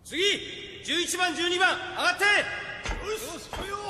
次11番12番上がって。 よし来いよ。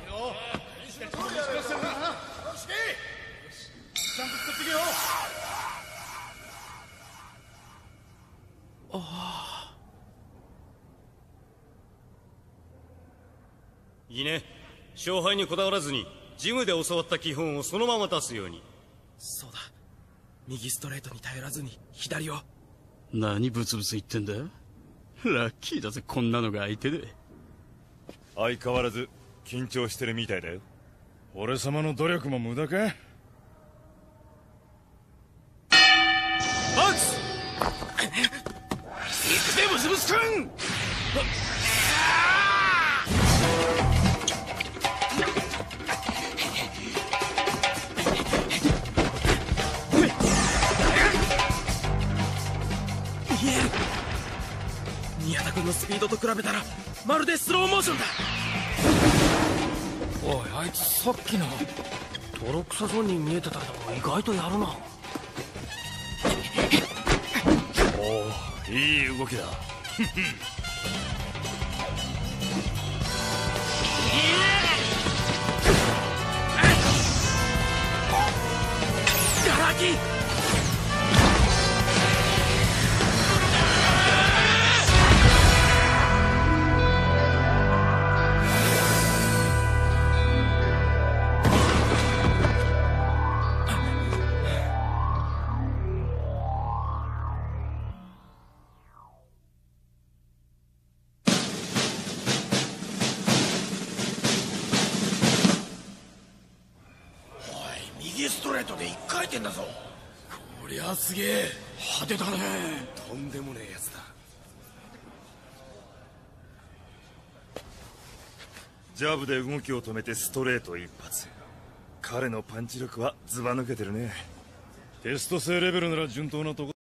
いいね。勝敗にこだわらずにジムで教わった基本をそのまま出すように。 そうだ、右ストレートに頼らずに左を。 何ブツブツ言ってんだ。ラッキーだぜ、こんなのが相手で。 相変わらず緊張してるみたいだよ。 俺様の努力も無駄か。 バックス。 行くぜブツブツくん。宮田君のスピードと比べたらまるでスローモーションだ。 おい、あいつさっきの泥臭そうに見えてたけど意外とやるな。 おお、いい動きだ。 ガラキ。右ストレートで1回転だぞ。こりゃすげえ派手だね。とんでもねえやつだ。 ジャブで動きを止めてストレート一発。彼のパンチ力はずば抜けてるね。 テスト生レベルなら順当なとこ